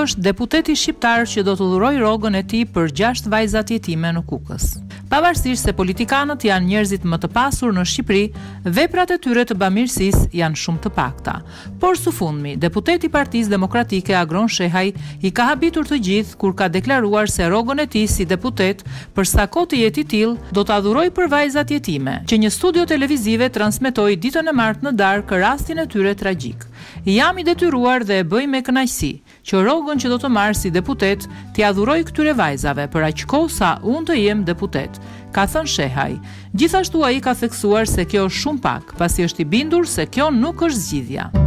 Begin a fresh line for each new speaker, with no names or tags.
është deputeti shqiptar që do të dhurojë rrogën e tij për 6 vajzat jetime në Kukës. Pavarësisht se politikanët janë njerëzit më të pasur në Shqipëri, veprat e tyre të bamirësisë janë shumë të pakta. Por së fundmi, deputeti i Partisë Demokratike Agron Shehaj i ka habitur të gjithë kur ka deklaruar se rrogën e tij si deputet, për sa kohë të jetë i tillë, do ta dhurojë për vajzat jetime, që një studio televizive transmetoi ditën e martë në darkë rastin e tyre tragjik. Jam i detyruar dhe e bëj me kënaqësi që rrogën që do të marr si deputet t'ia dhuroj këtyre vajzave për aq kohë sa unë të jem deputet, ka thënë Shehaj. Gjithashtu ai ka theksuar se kjo është shumë pak, pasi është i bindur se kjo nuk është zgjidhja.